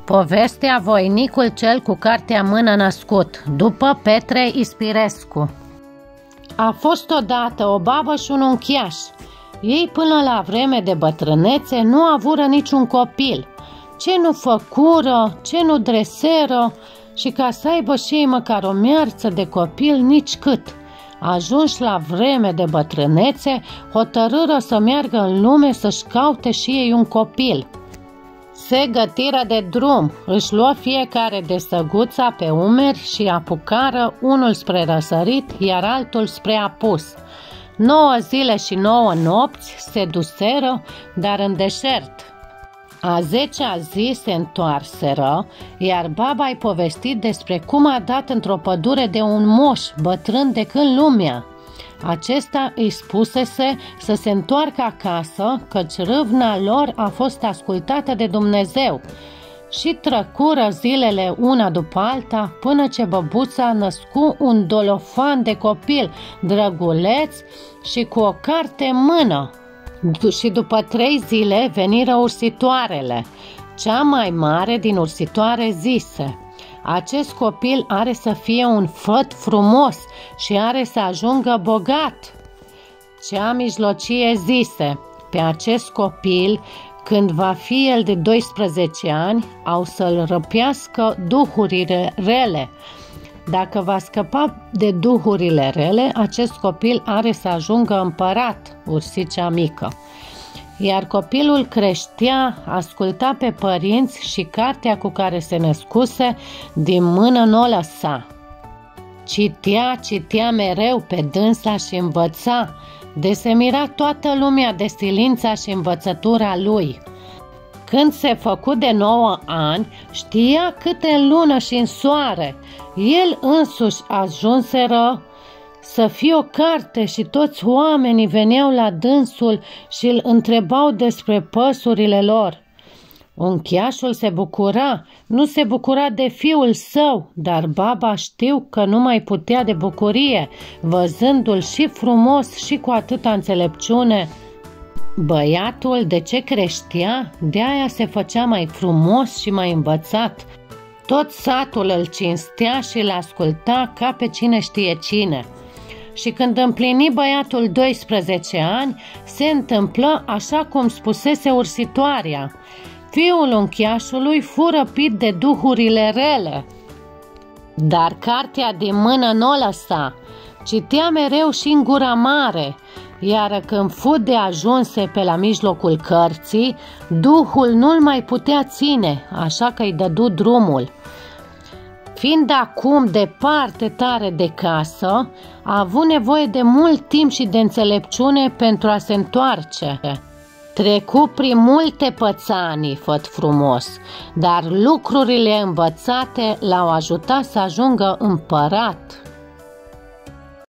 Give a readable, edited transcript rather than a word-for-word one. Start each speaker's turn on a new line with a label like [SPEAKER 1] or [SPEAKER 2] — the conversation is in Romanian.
[SPEAKER 1] Povestea Voinicul cel cu cartea în mână născut, după Petre Ispirescu. A fost odată o babă și un unchiaș. Ei până la vreme de bătrânețe nu avură niciun copil. Ce nu făcură, ce nu dreseră, și ca să aibă și ei măcar o miarță de copil, nici cât. Ajunși la vreme de bătrânețe, hotărâră să meargă în lume să-și caute și ei un copil. Se gătiră de drum, își luă fiecare de săguța pe umeri și apucară, unul spre răsărit, iar altul spre apus. 9 zile și 9 nopți se duseră, dar în deșert. A 10-a zi se întoarseră, iar baba i-a povestit despre cum a dat într-o pădure de un moș bătrân de când lumea. Acesta îi spusese să se întoarcă acasă, căci râvna lor a fost ascultată de Dumnezeu. Și trăcură zilele una după alta, până ce băbuța născu un dolofan de copil, drăguleț și cu o carte în mână. Și după 3 zile veniră ursitoarele. Cea mai mare din ursitoare zise: acest copil are să fie un făt frumos și are să ajungă bogat. Cea mijlocie zise: pe acest copil, când va fi el de 12 ani, au să-l răpească duhurile rele. Dacă va scăpa de duhurile rele, acest copil are să ajungă împărat, ursicea mică. Iar copilul creștea, asculta pe părinți și cartea cu care se născuse din mână n-o lăsa. Citea mereu pe dânsa și învăța, de se mira toată lumea de silința și învățătura lui. Când se făcu de 9 ani, știa câte în lună și în soare. El însuși ajunseră să fie o carte și toți oamenii veneau la dânsul și îl întrebau despre păsurile lor. Unchiașul se bucura, nu se bucura de fiul său, dar baba știu că nu mai putea de bucurie, văzându-l și frumos și cu atâta înțelepciune. Băiatul, de ce creștea, de-aia se făcea mai frumos și mai învățat. Tot satul îl cinstea și îl asculta ca pe cine știe cine. Și când împlini băiatul 12 ani, se întâmplă așa cum spusese ursitoarea. Fiul unchiașului fu răpit de duhurile rele, dar cartea din mână n-o lăsa. Citea mereu și în gura mare, iar când fu de ajunse pe la mijlocul cărții, duhul nu-l mai putea ține, așa că îi dădu drumul. Fiind acum departe tare de casă, a avut nevoie de mult timp și de înțelepciune pentru a se întoarce. Trecu prin multe pățanii, făt frumos, dar lucrurile învățate l-au ajutat să ajungă împărat.